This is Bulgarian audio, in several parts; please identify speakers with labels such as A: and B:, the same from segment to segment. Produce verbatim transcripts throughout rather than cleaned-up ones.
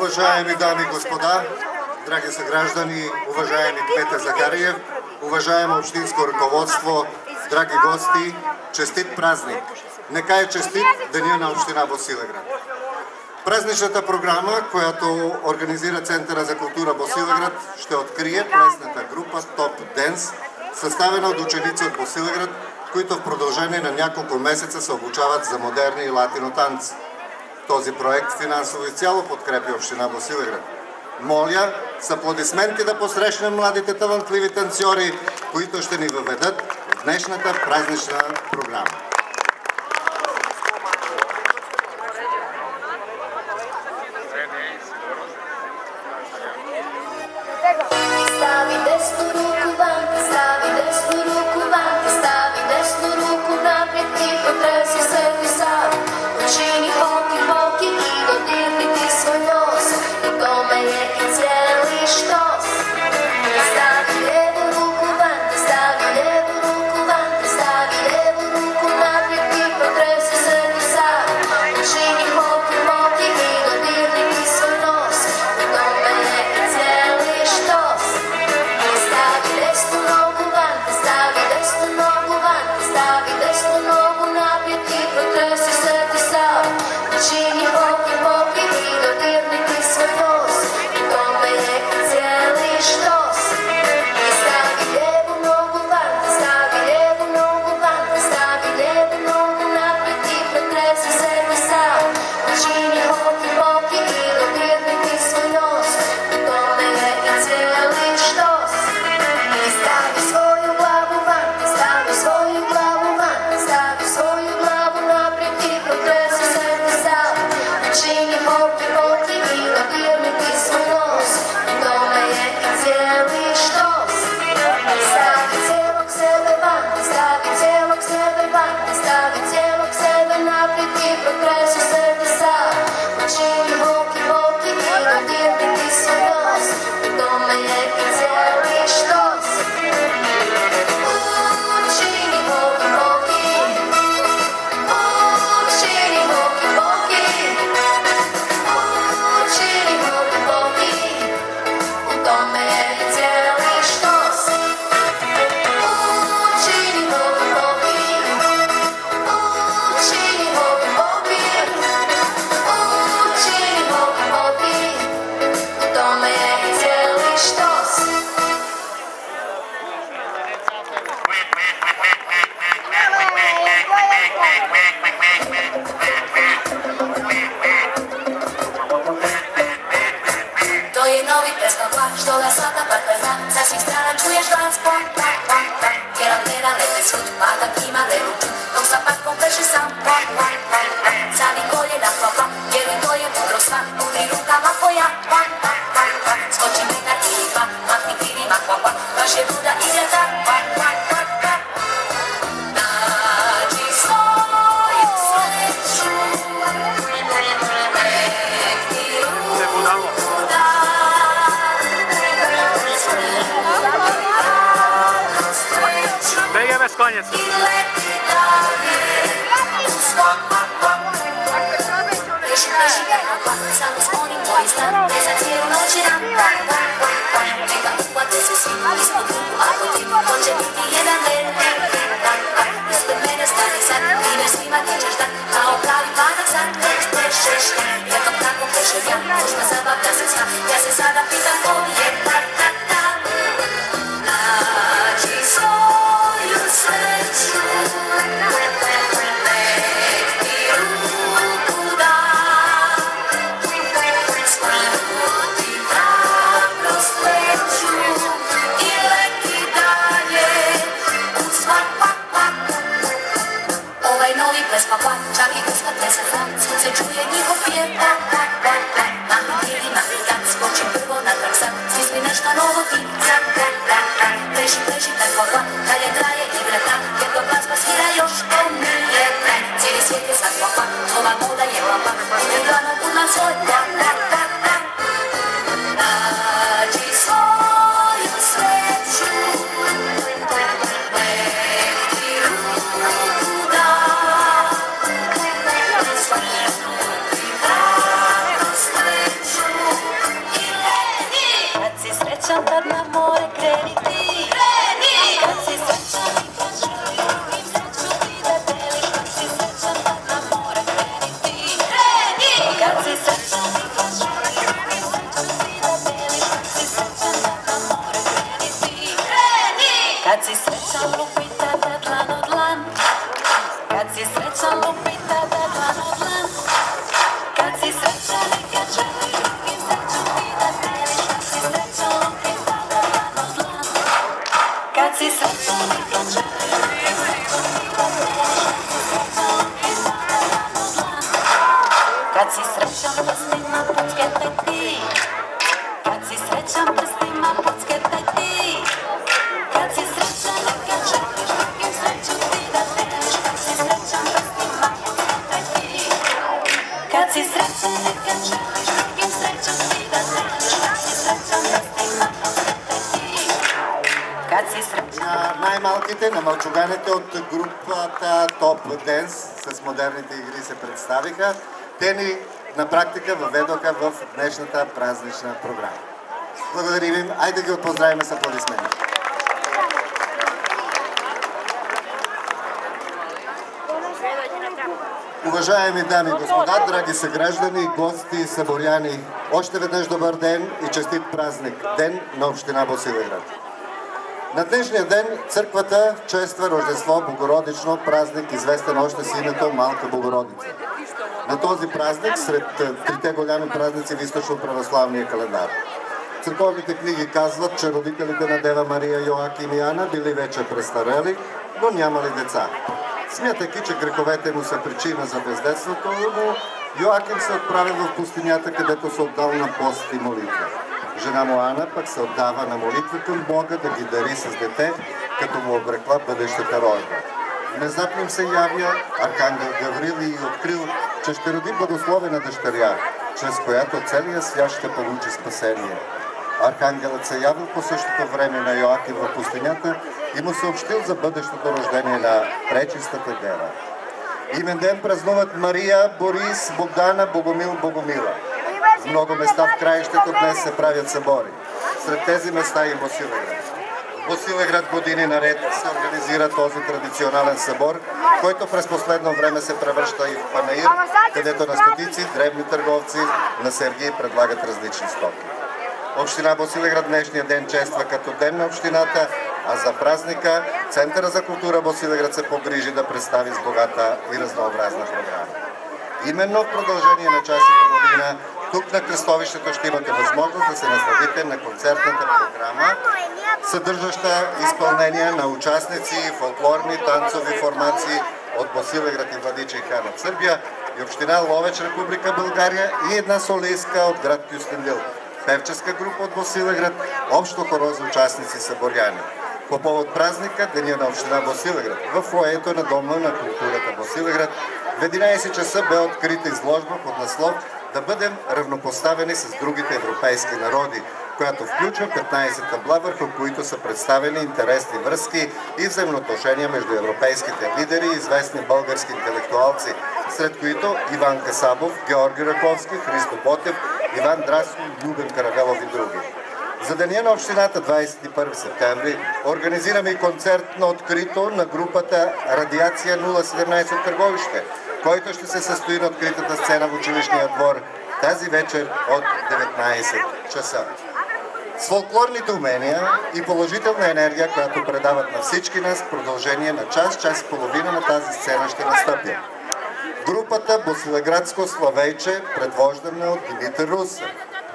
A: Уважаеми дами и господа, драги съграждани, уважаеми кмете Захариев, уважаемо общинско ръководство, драги гости, честит празник! Нека е честит Деня на община Босилеград. Празничната програма, която организира Центъра за култура Босилеград, ще открие плесната група Top Dance, съставена от ученици от Босилеград, които в продължение на няколко месеца се обучават за модерни и латино танци. Този проект финансово изцяло подкрепи община Босилеград. Моля с аплодисменти да посрещнем младите талантливи танцори, които ще ни въведат в днешната празнична програма.
B: Koniec. Čak i uskad ne se znam, se čuje njihov pjev. Mami bili, mami dan, skočim prvo na trak.
A: най-малките, на мълчуганите от групата Top Dance с модерните игри се представиха. Те ни на практика въведоха в днешната празнична програма. Благодарим им. Айде ги отпоздравим с аплодисменти. Уважаеми дами и господа, драги съграждани, гости, съборяни, още веднъж добър ден и честит празник, ден на община Босилеград. На днешния ден църквата чества Рождество Богородично, празник, известен още с името Малка Богородица. На този празник, сред трите голями празници в източно-православния календар. Църковните книги казват, че родителите на Дева Мария, Йоаким и Ана били вече престарели, но нямали деца. Смятайки, че греховете му са причина за бездетството, но Йоаким се отправил в пустинята, където се отдал на пост и молитва. Жена му Ана пък се отдава на молитва към Бога да ги дари с дете, като му обрекла бъдещата рожба. Внезапно им се явя архангел Гаврил и открил, че ще роди благословена дъщеря, чрез която целият свят ще получи спасение. Архангелът се явил по същото време на Йоаким в пустинята и му съобщил за бъдещото рождение на пречистата дева. Имен ден празнуват Мария, Борис, Богдана, Богомил, Богомила. В много места в краището днес се правят събори. Сред тези места и Босилеград. В Босилеград години наред се организира този традиционален събор, който през последно време се превръща и в панаир, където на стотици дребни търговци на Сергий предлагат различни стоки. Община Босилеград днешния ден чества като ден на общината, а за празника Центъра за култура Босилеград се погрижи да представи с богата и разнообразна програма. Именно в продължение на час и половина тук на кръстовището ще имате възможност да се насладите на концертната програма, съдържаща изпълнение на участници, фолклорни, танцови формации от Босилеград и Владичи хан от Сърбия и община Ловеч, Република България и една солистка от град Кюстендил. Певческа група от Босилеград, общо хоро за участници съборяни. По повод празника, Деня на община Босилеград, в фоайето на Дома на културата Босилеград, в единайсет часа бе открита изложба под наслов "Да бъдем равнопоставени с другите европейски народи", която включва петнайсет табла, върху които са представени интересни връзки и взаимоотношения между европейските лидери и известни български интелектуалци, сред които Иван Касабов, Георги Раковски, Христо Ботев, Иван Драско, Любен Каравелов и други. За Деня на общината двайсет и първи септември организираме и концерт на открито на групата Радиация нула седемнайсет от Търговище, който ще се състои на откритата сцена в училищния двор тази вечер от деветнайсет часа. С фолклорните умения и положителна енергия, която предават на всички нас, в продължение на час, час и половина на тази сцена ще настъпи групата Босилеградско славейче, предвождана от Димитър Руса.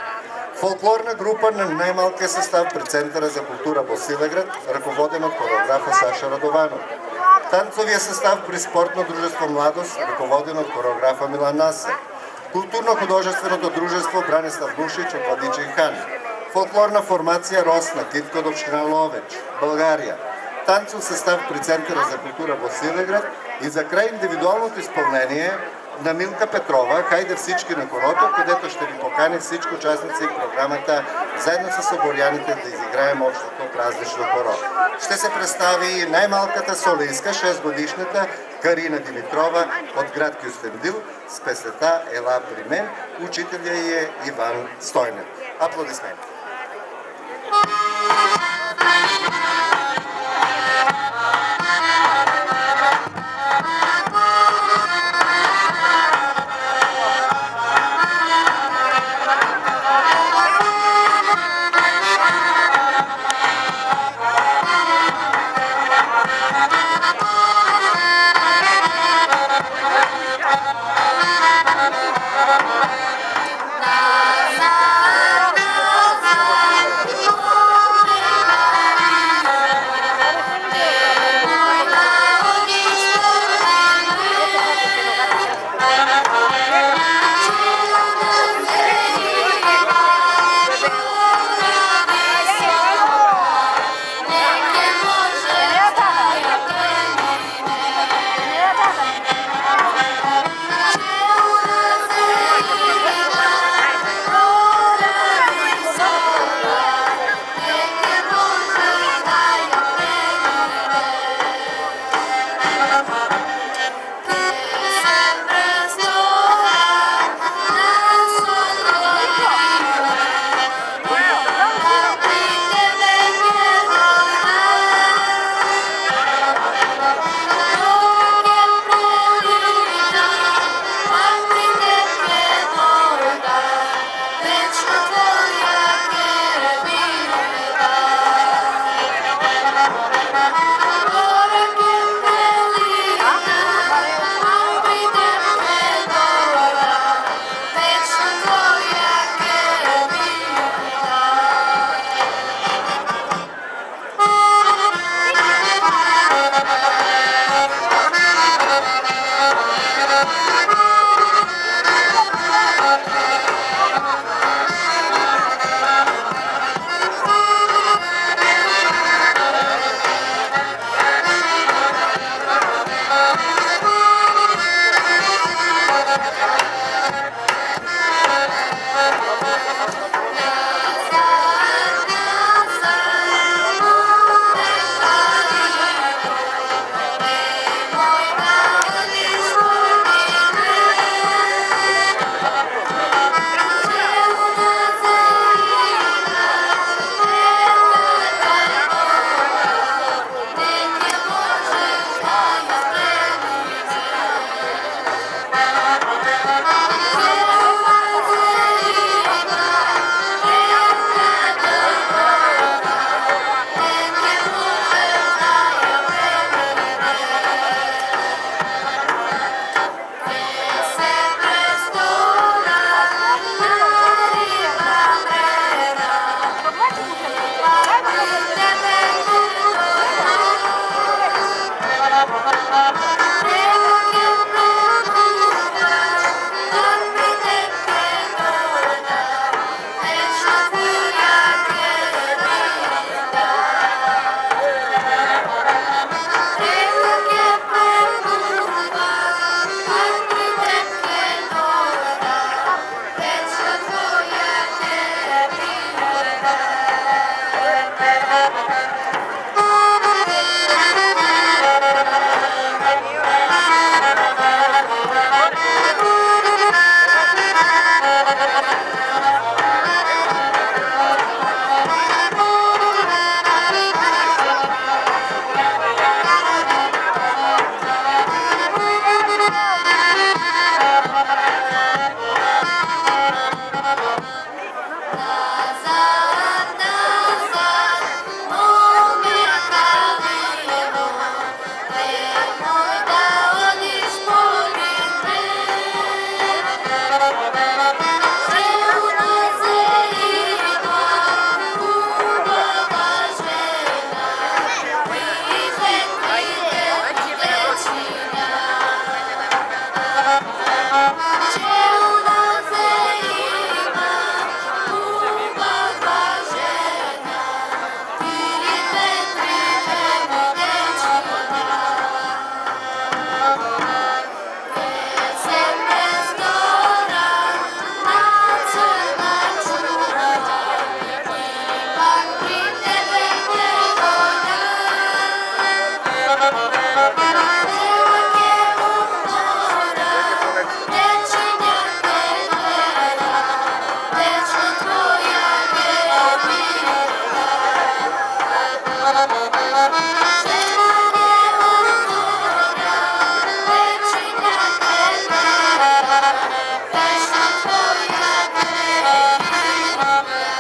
A: Фолклорна група на най-малкия състав при Центъра за култура Босилеград, ръководен от хореографа Саша Радованов. Танцовия състав при спортно дружество Младост, ръководен от хореографа Милан Насер. Културно-художественото дружество Бранислав Бушич от Владичи хан. Фолклорна формация Росна, Китка от община Ловеч, България. Танцов състав при Центъра за култура Босилеград и за край индивидуалното изпълнение на Милка Петрова, "Хайде всички на хорото", където ще ви покани всички участници в програмата, заедно с съборяните да изиграем общото празнично хоро. Ще се представи и най-малката солистка, шестгодишната Карина Димитрова от град Кюстендил с песента "Ела при мен", учителя ѝ е Иван Стойнев. Аплодисменти!
B: Na, na, na,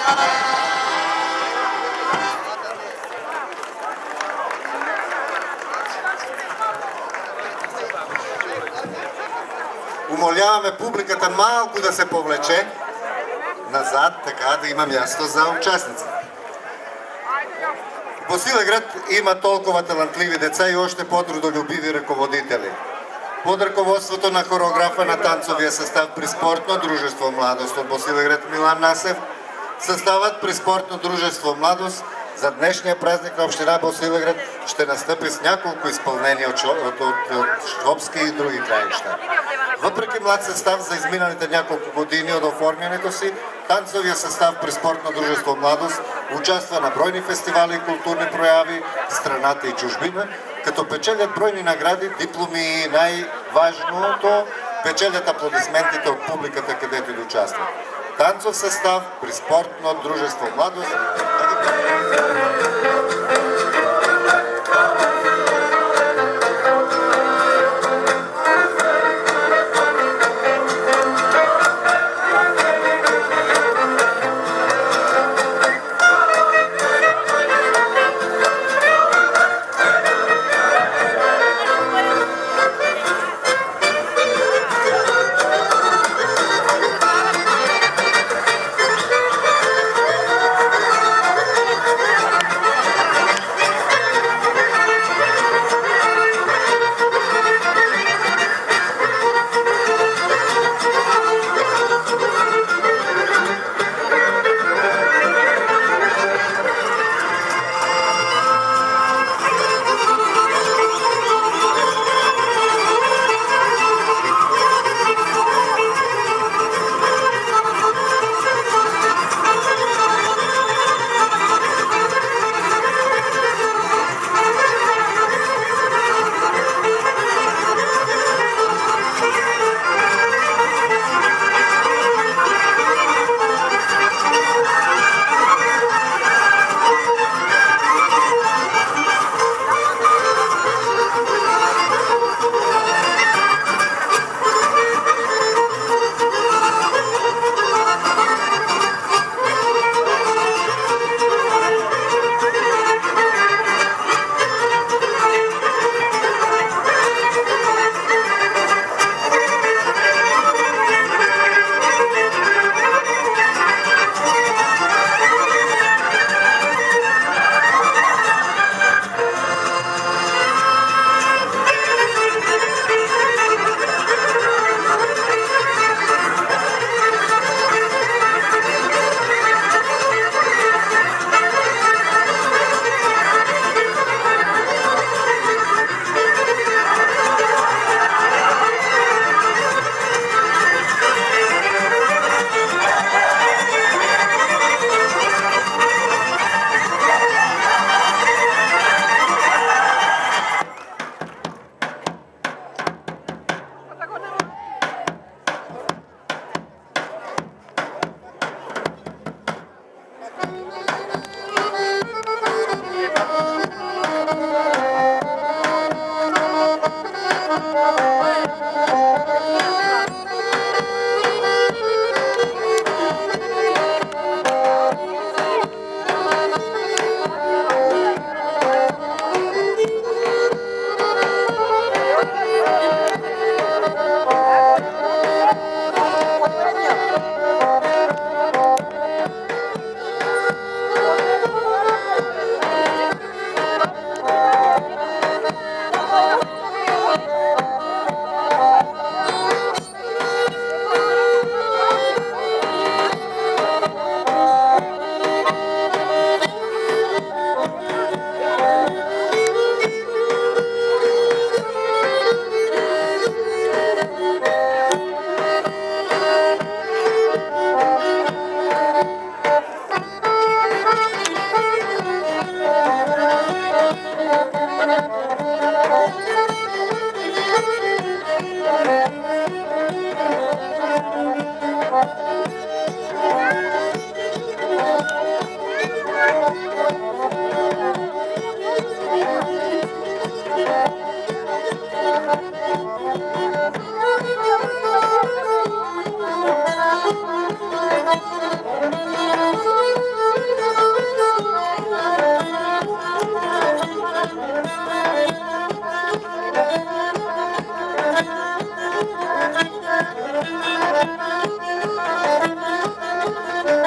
A: Умоляваме публиката малко да се повлече назад, така да има място за участниците. Босилеград има толкова талантливи деца и още по-трудолюбиви ръководители. Под ръководството на хореографа на танцовия състав при спортно дружество Младост от Босилеград Милан Насев, съставът при спортно дружество Младост за днешния празник на община Босилеград ще настъпи с няколко изпълнения от, от, от, от Швобски и други краища. Въпреки млад състав за изминалите няколко години от оформянето си, танцовия състав при спортно дружество Младост участва на бройни фестивали и културни прояви в страната и чужбина, като печелят бройни награди, дипломи и най-важното печелят аплодисментите от публиката, където и участват. Танцов състав при спортно дружество Младост.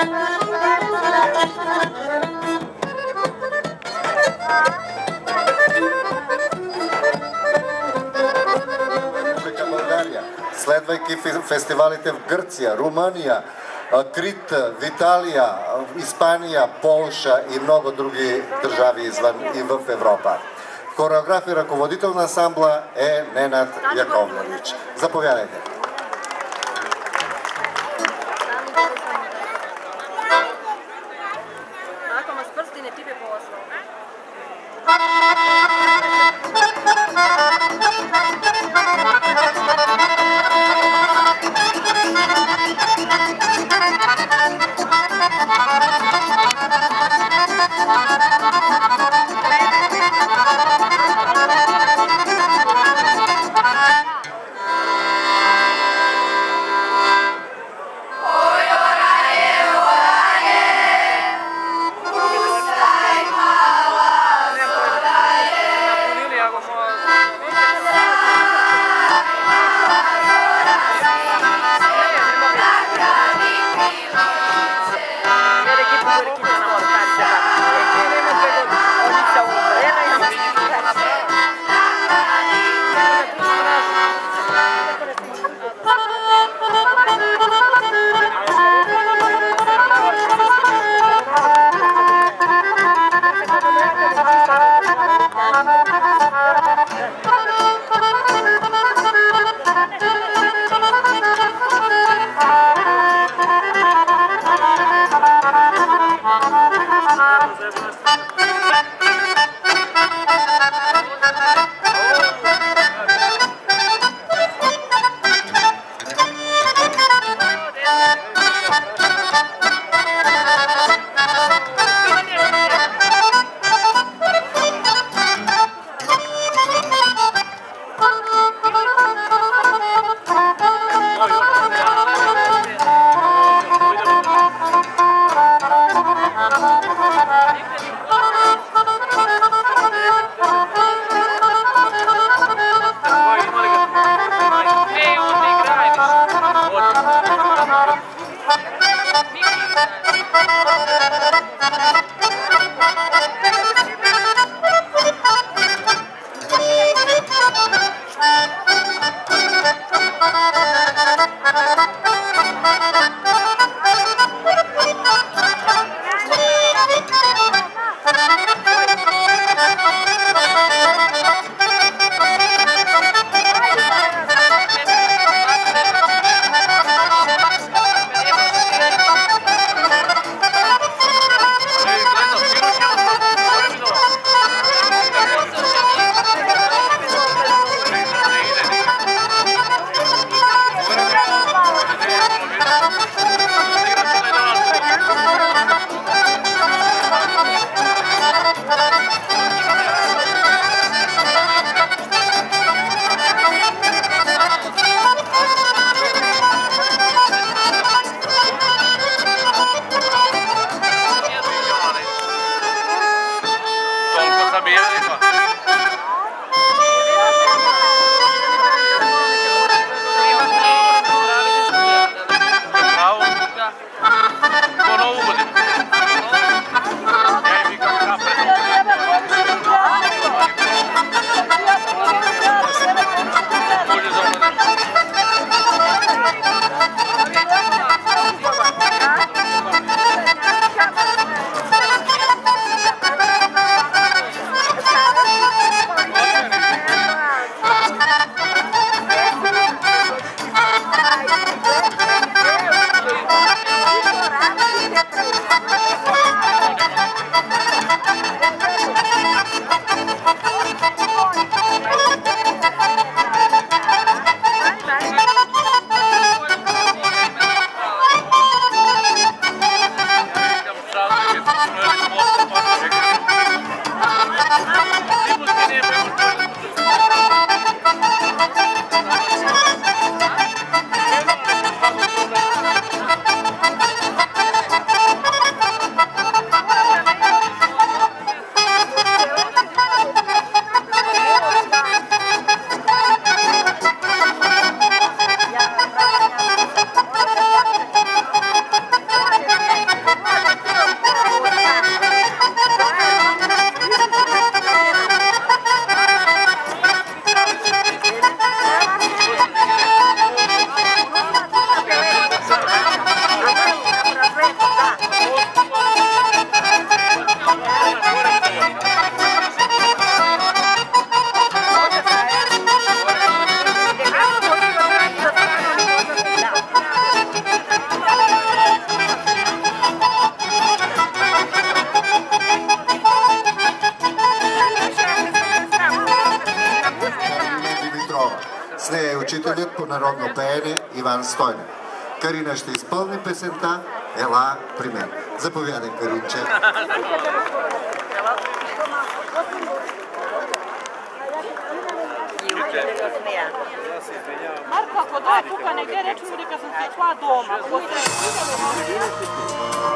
A: Следвайки фестивалите в Гърция, Румъния, Крит, Италия, Испания, Полша и много други държави извън и в Европа. Хореограф и ръководител на ансамбла е Ненад Яковлевич. Заповядайте. народно пеене Иван Стойнев. Карина ще изпълни песента "Ела при мен". Заповядай, Каринче.
B: Marko, ako doje tuka negdje, reći mu neka sam sjekla doma.